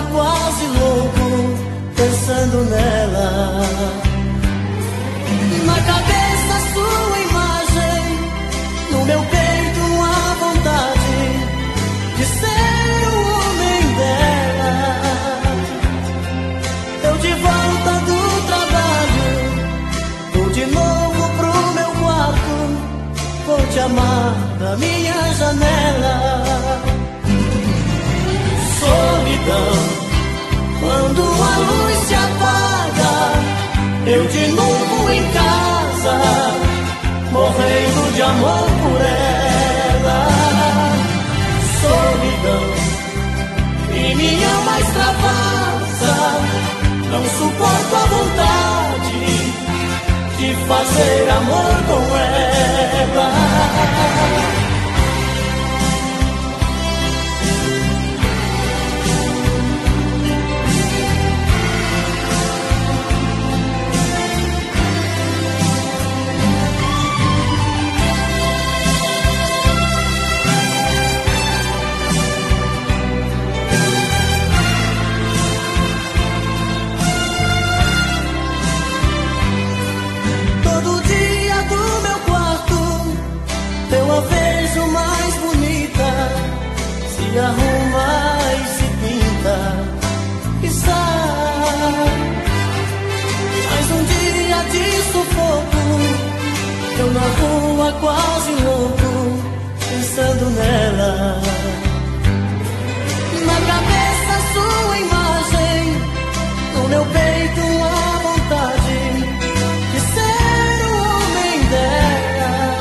rua quase louco, pensando nela. Na cabeça sua imagem, no meu peito a vontade de ser o homem dela. Eu de volta do trabalho, vou de novo pro meu quarto, vou te amar da minha janela. Solidão, quando a luz se apaga, eu de novo em casa, morrendo de amor por ela. Solidão, e me ama extravasa, não suporto a vontade de fazer amor com ela. Eu a vejo mais bonita, se arruma e se pinta e sai. Mais um dia de sufoco, eu na rua quase louco, pensando nela. Na cabeça sua imagem, no meu peito a vontade de ser o homem dela.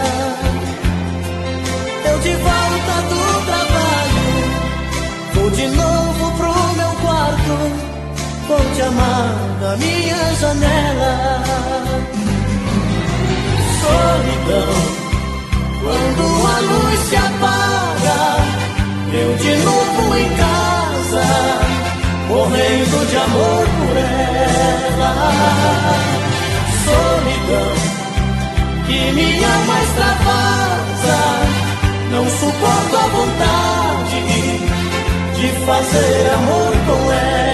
De volta do trabalho, vou de novo pro meu quarto, vou te amar da minha janela. Solidão, quando a luz se apaga, eu de novo em casa, morrendo de amor por ela. Solidão, que me ama extravasa, não suporto a vontade de fazer amor com ela.